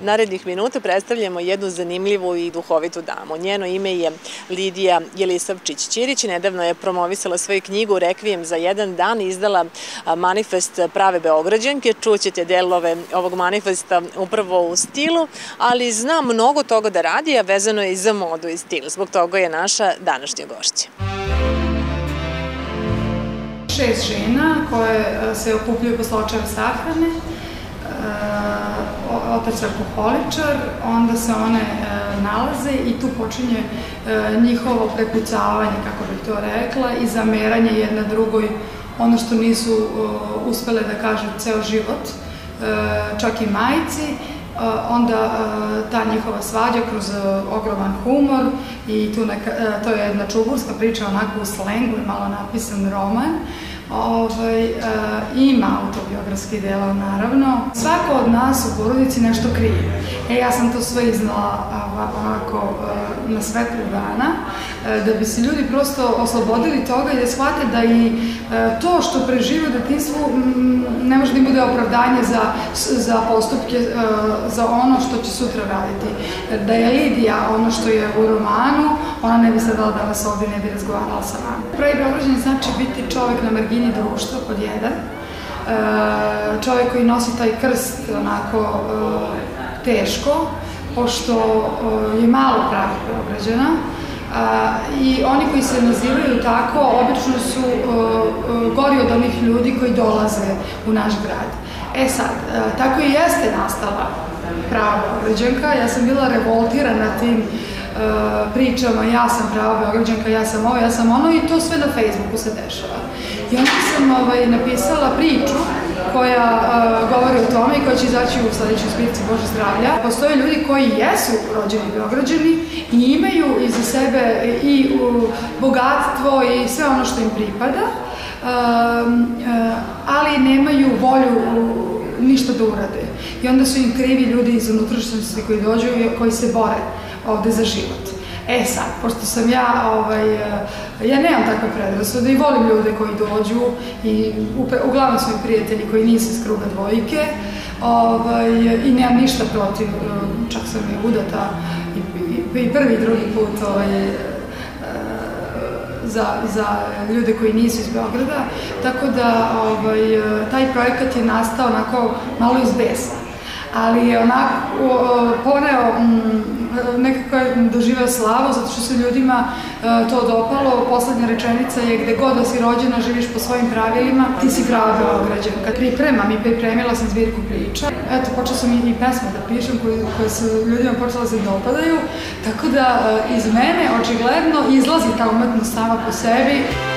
narednih minuta predstavljamo jednu zanimljivu i duhovitu damu. Njeno ime je Lidija Jelisavčić-Ćirić. Nedavno je promovisala svoju knjigu Rekvijem za jedan dan i izdala manifest Prave Beograđanke. Čućete delove ovog manifesta upravo u stilu, ali zna mnogo toga da radi, a vezano je i za modu i stil. Zbog toga je naša današnja gošća. 6 žena koje se okupljaju posle očeve sahrane, otac je alkoholičar, onda se one nalaze i tu počinje njihovo prepucavanje, kako bih to rekla, i zameranje jedna drugoj ono što nisu uspele da kažu ceo život, čak i majci. Onda ta njihova svađa kroz ogroman humor i to je jedna čuburska priča, onako u slengu je malo napisan roman. Ima autobiografski delo, naravno. Svako od nas u porodici nešto krije. Ja sam to sve iznala ovako na svetlu dana, da bi se ljudi prosto oslobodili toga i da shvate da i to što prežive u detinjstvu ne može da im bude opravdanje za postupke, za ono što će sutra raditi. Da je Lidija ono što je u romanu, ona ne bi sedala danas ovdje, ne bi razgovarala sa nama. Pravi Beograđanin znači biti čovek na margini društva, pod jedan. Čovek koji nosi taj krst onako teško, pošto je malo pravih Beograđana. I oni koji se nazivaju tako, obično su gori od onih ljudi koji dolaze u naš grad. Sad, tako i jeste nastala prava Beograđanka. Ja sam bila revoltirana tim pričama, ja sam prava Beograđanka, ja sam ovo, ja sam ono, i to sve na Facebooku se dešava. I onda sam napisala priču koja govori o tome i koja će izaći u sledećoj zbirci Bože zdravlja. Postoje ljudi koji jesu rođeni Beograđani i imaju iza sebe i bogatstvo i sve ono što im pripada, ali nemaju volju ništa da urade. I onda su im krivi ljudi iz unutrašnjosti koji dođu i koji se bore ovde za život. Sad, pošto sam ja nemam takve predrasude i volim ljude koji dođu i uglavnom su mi prijatelji koji nisu iz kruga dvojke i nemam ništa protiv, čak sam i udata i prvi i drugi put za ljude koji nisu iz Beograda, tako da taj projekat je nastao onako malo iz besa, ali je onako poneo, nekako je doživeo slavu zato što se ljudima to dopalo. Poslednja rečenica je: gde god da si rođena, živiš po svojim pravilima, ti si prava Beograđanka. Pripremam i pripremila sam zbirku priča. Eto, počela sam i pesme da pišem koje su ljudima počela se dopadaju, tako da iz mene očigledno izlazi ta umetnost sama po sebi.